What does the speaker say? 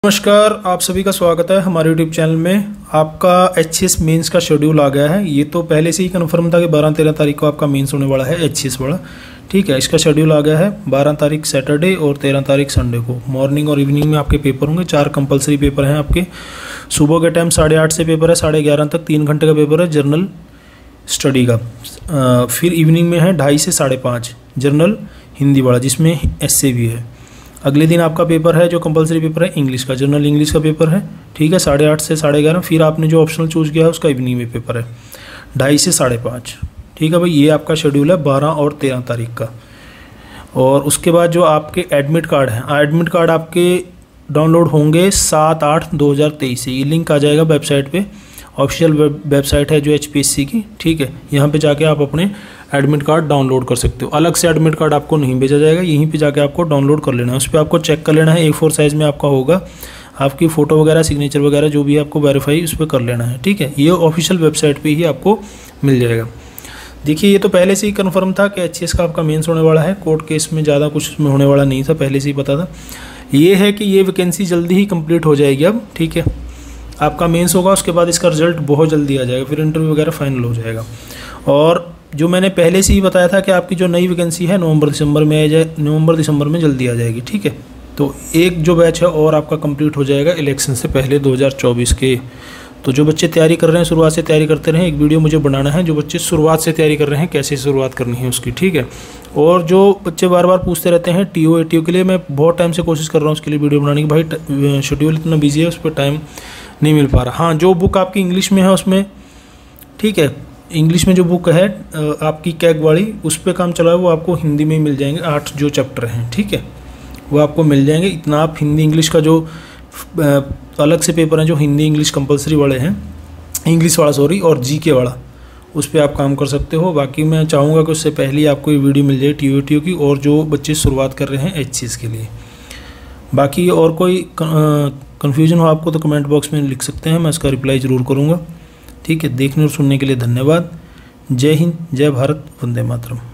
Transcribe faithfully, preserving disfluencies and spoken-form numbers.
नमस्कार, आप सभी का स्वागत है हमारे यूट्यूब चैनल में। आपका एच एस मेंस का शेड्यूल आ गया है। ये तो पहले से ही कन्फर्म था कि बारह तेरह तारीख को आपका मेंस होने वाला है एच एस वाला। ठीक है, इसका शेड्यूल आ गया है। बारह तारीख सैटरडे और तेरह तारीख संडे को मॉर्निंग और इवनिंग में आपके पेपर होंगे। चार कंपलसरी पेपर हैं आपके। सुबह के टाइम साढ़े आठ से पेपर है, साढ़े ग्यारह तक तीन घंटे का पेपर है जर्नल स्टडी का। आ, फिर इवनिंग में है ढाई से साढ़े पाँच जर्नल हिंदी वाला, जिसमें एस ए भी है। अगले दिन आपका पेपर है जो कंपलसरी पेपर है इंग्लिश का, जनरल इंग्लिश का पेपर है। ठीक है, साढ़े आठ से साढ़े ग्यारह। फिर आपने जो ऑप्शनल चूज़ किया है उसका इवनिंग में पेपर है ढाई से साढ़े पाँच। ठीक है भाई, ये आपका शेड्यूल है बारह और तेरह तारीख का। और उसके बाद जो आपके एडमिट कार्ड हैं, एडमिट कार्ड आपके डाउनलोड होंगे सात आठ दो हज़ार तेईस से। ये लिंक आ जाएगा वेबसाइट पे, ऑफिशियल वेबसाइट है जो एच पी एस सी की। ठीक है, यहाँ पे जाके आप अपने एडमिट कार्ड डाउनलोड कर सकते हो। अलग से एडमिट कार्ड आपको नहीं भेजा जाएगा, यहीं पे जाके आपको डाउनलोड कर लेना है। उस पर आपको चेक कर लेना है, ए फोर साइज़ में आपका होगा। आपकी फ़ोटो वगैरह सिग्नेचर वगैरह जो भी है आपको वेरीफाई उस पर कर लेना है। ठीक है, ये ऑफिशियल वेबसाइट पर ही आपको मिल जाएगा। देखिए, ये तो पहले से ही कन्फर्म था कि एच एस का आपका मेंस होने वाला है। कोर्ट केस में ज़्यादा कुछ उसमें होने वाला नहीं था, पहले से ही पता था। ये है कि ये वैकेंसी जल्दी ही कंप्लीट हो जाएगी अब। ठीक है, आपका मेंस होगा, उसके बाद इसका रिजल्ट बहुत जल्दी आ जाएगा, फिर इंटरव्यू वगैरह फाइनल हो जाएगा। और जो मैंने पहले से ही बताया था कि आपकी जो नई वैकेंसी है नवंबर दिसंबर में आ जाए, नवंबर दिसंबर में जल्दी आ जाएगी। ठीक है, तो एक जो बैच है और आपका कंप्लीट हो जाएगा इलेक्शन से पहले दो हज़ार चौबीस के। तो जो बच्चे तैयारी कर रहे हैं शुरुआत से तैयारी करते रहें। एक वीडियो मुझे बनाना है जो बच्चे शुरुआत से तैयारी कर रहे हैं, कैसे शुरुआत करनी है उसकी। ठीक है, और जो बच्चे बार बार पूछते रहते हैं T O A T O के लिए, मैं बहुत टाइम से कोशिश कर रहा हूँ उसके लिए वीडियो बनाने की। भाई शेड्यूल इतना बिजी है, उस पर टाइम नहीं मिल पा रहा। हाँ, जो बुक आपकी इंग्लिश में है उसमें, ठीक है, इंग्लिश में जो बुक है आपकी कैग वाली, उस पर काम चला है, वो आपको हिंदी में ही मिल जाएंगे। आठ जो चैप्टर हैं, ठीक है, वो आपको मिल जाएंगे। इतना आप हिंदी इंग्लिश का जो अलग से पेपर हैं जो हिंदी इंग्लिश कंपलसरी वाले हैं, इंग्लिश वाला सॉरी, और जी के वाला, उस पर आप काम कर सकते हो। बाकी मैं चाहूँगा कि उससे पहले आपको ये वीडियो मिल जाए टी ओ टी ओ की, और जो बच्चे शुरुआत कर रहे हैं एच सी एस के लिए। बाकी और कोई कन्फ्यूजन हो आपको तो कमेंट बॉक्स में लिख सकते हैं, मैं इसका रिप्लाई ज़रूर करूँगा। ठीक है, देखने और सुनने के लिए धन्यवाद। जय हिंद, जय भारत, वंदे मातरम।